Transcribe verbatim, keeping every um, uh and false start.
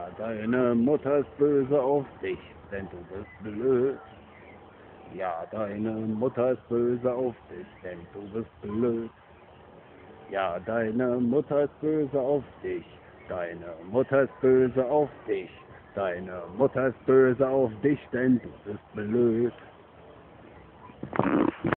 deine Mutter ist böse auf dich, denn du bist blöd. Ja, deine Mutter ist böse auf dich, denn du bist blöd. Ja, deine Mutter ist böse auf dich, deine Mutter ist böse auf dich, deine Mutter ist böse auf dich, denn du bist blöd.